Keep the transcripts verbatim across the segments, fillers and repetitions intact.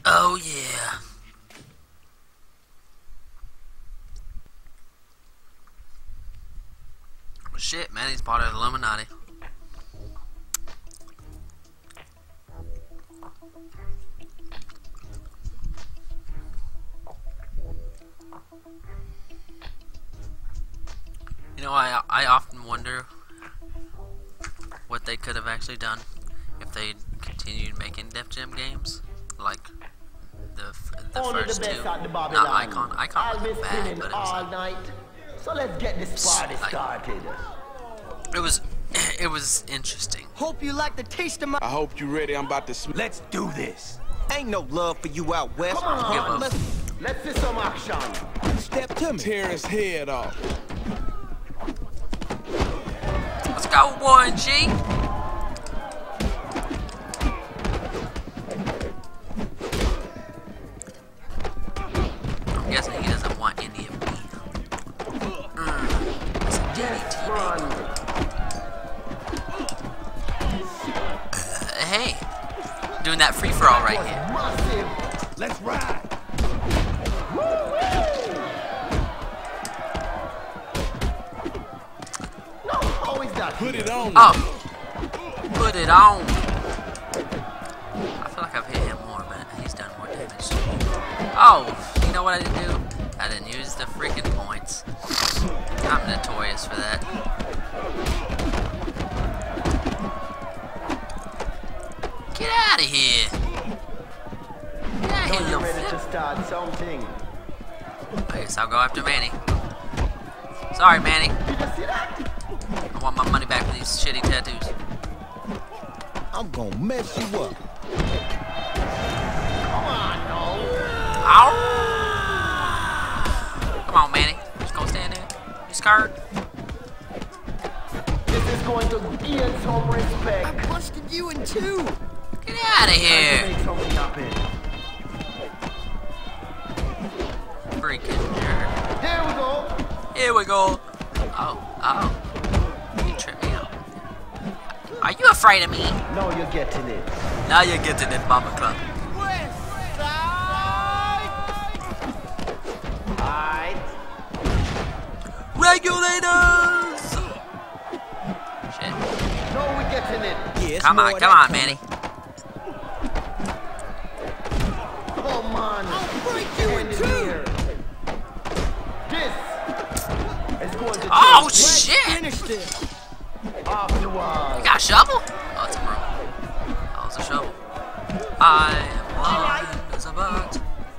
Oh yeah. Shit, man, he's part of the Illuminati. You know, I I often wonder what they could have actually done if they continued making Def Jam games, like the f the Only first the best two. at the Not Babylon. Icon. Icon I'll be wasn't bad, spinning but it was all like, night. So let's get this party like- started. it was it was interesting. Hope you like the taste of my. I hope you ready. I'm about to sm- Let's do this. Ain't no love for you out west. Come on, Give up. Let's let's see some action. step to me. tear his head off. Let's go, Warren G. I'm guessing he doesn't want any of me. Mm, that's a D D T, Run. Uh, hey, doing that free for all right here. Massive. Let's ride. No, how is that? Put it on. Oh, put it on. I feel like I've hit him more, but he's done more damage. Oh, you know what I didn't do? I didn't use the freaking points. I'm notorious for that. Get out of here. Get out of here, Are you little ready to flip. start something? I guess I'll go after Manny. Sorry, Manny. Did you see that? I want my money back for these shitty tattoos. I'm gonna mess you up. Come on, no. Ow! Come on, Manny. Just gonna stand there. You scared? This is going to gain some respect. Busted you in two. Get out of Time to here. make something happen. Freaking nerd. There we go. Here we go. Oh, oh. You tripped me out. Are you afraid of me? Now you're getting it. Now you're getting it, Mama Club. Alright. Regulators! Shit. Now we're getting it. Yeah, it's Come more on, of come that on, Manny. Come on. I'll break you in End it two. here. This is going to Oh, take shit! Finish this. off the wall. You got a shovel? Oh, it's a broom. Oh, it's a shovel. I am blind as a bat.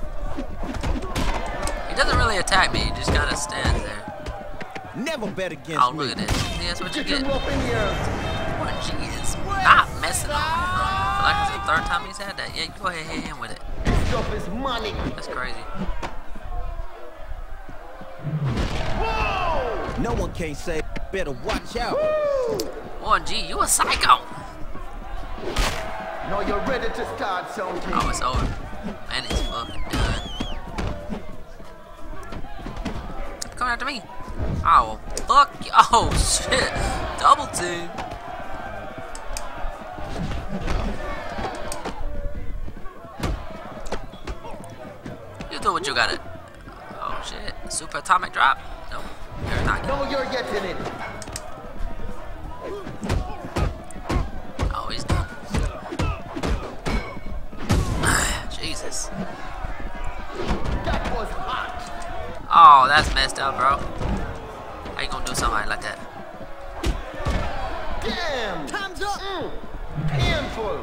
He doesn't really attack me, he just kind of stands there. Never bet against Oh, me. look at this. See, that's what you Get get. him up in here. Warren G is not messing around. I feel like it's the third time he's had that. Yeah, you go ahead and hit him with it. This stuff is money. That's crazy. Whoa! No one can say. Better watch out. Warren G, you a psycho. Now you're ready to start something. Oh, it's over. Man, it's fucking done. Coming after me. Oh, fuck you. Oh, shit. Double team. You do what you gotta. Oh, shit. Super atomic drop. Nope. You're not good. Now you're getting it. Oh, he's done. Jesus. That was hot. Oh, that's messed up, bro. How you gonna do something like that? Damn. Time's up. Mm. Painful.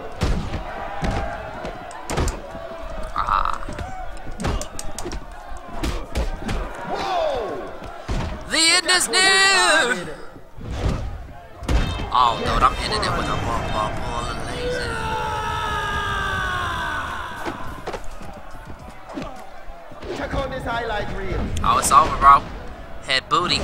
Ah. Whoa. The end is near! Oh, dude, I'm ending it with a ball, ball, ball, and laser. Check out this highlight reel. Oh, it's over, bro. Head booty.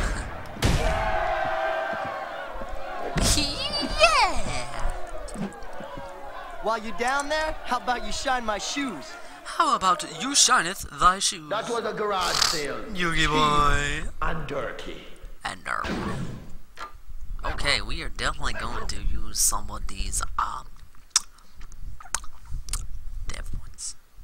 Yeah! While you're down there, how about you shine my shoes? How about you shineth thy shoes? That was a garage sale. Yugi boy. And dirty. And nerd. Okay, we are definitely going to use some of these um dev ones.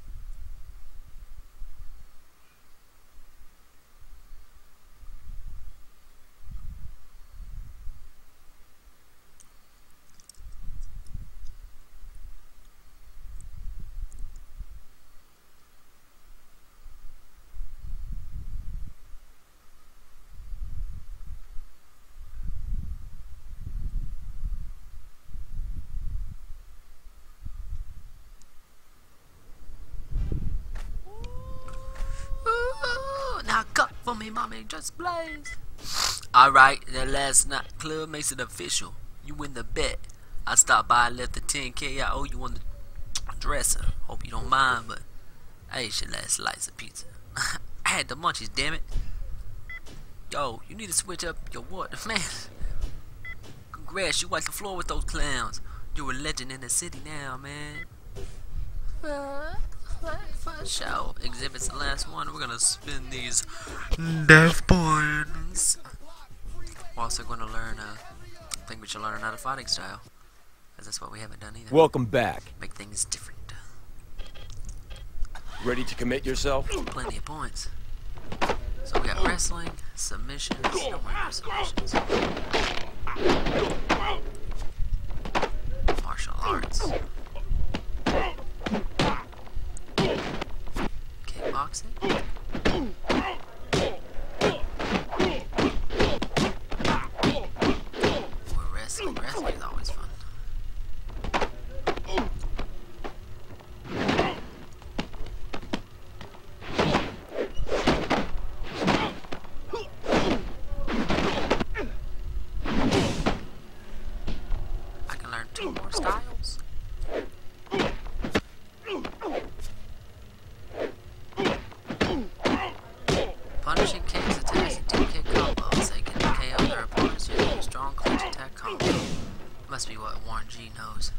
for me, mommy, just blaze. Alright, that last night club makes it official. You win the bet. I stopped by and left the ten K I owe you on the dresser. Hope you don't mind, but I ate your last slice of pizza. I had the munchies, damn it. Yo, you need to switch up your water, man. Congrats, you wiped the floor with those clowns. You're a legend in the city now, man. Uh, for sure. Exhibit's the last one. We're gonna spin these death points. We're also gonna learn, uh, I think we should learn another fighting style. Because that's what we haven't done either. Welcome back. Make things different. Ready to commit yourself? Plenty of points. So we got wrestling, submissions, no more submissions. Martial arts. Kickboxing. Or wrestling. Wrestling is always fun. Two more styles. Punishing kicks, attacks, and deep kick combos. They can K O their opponents using a strong clinch attack combo. Must be what Warren G knows.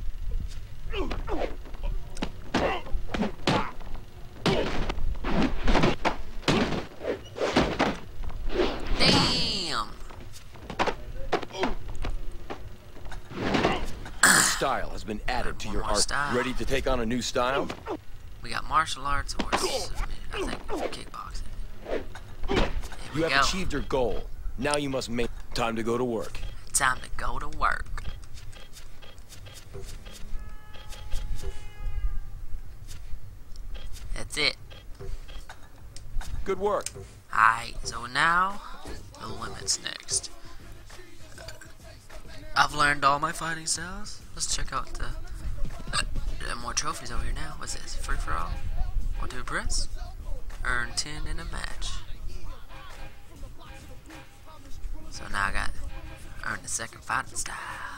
Style has been added to your art. Style. Ready to take on a new style? We got martial arts or I think kickboxing. Here you have go. achieved your goal. Now you must make time to go to work. Time to go to work. That's it. Good work. Alright, so now the limits next. I've learned all my fighting styles. Let's check out the uh, more trophies over here now. What's this? Free for all? Want to do a press? Earn ten in a match. So now I got earn the second fighting style.